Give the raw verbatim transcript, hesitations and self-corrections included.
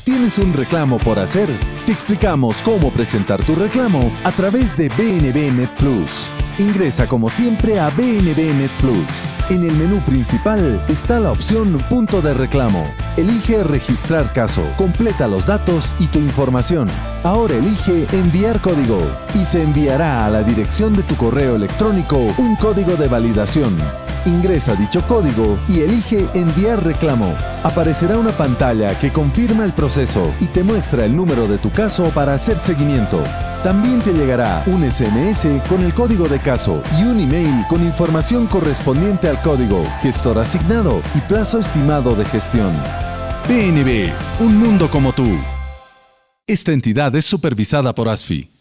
¿Tienes un reclamo por hacer? Te explicamos cómo presentar tu reclamo a través de B N B Net Plus. Ingresa como siempre a B N B Net Plus. En el menú principal está la opción Punto de reclamo. Elige Registrar caso, completa los datos y tu información. Ahora elige Enviar código y se enviará a la dirección de tu correo electrónico un código de validación. Ingresa dicho código y elige Enviar reclamo. Aparecerá una pantalla que confirma el proceso y te muestra el número de tu caso para hacer seguimiento. También te llegará un S M S con el código de caso y un email con información correspondiente al código, gestor asignado y plazo estimado de gestión. B N B, un mundo como tú. Esta entidad es supervisada por A S F I.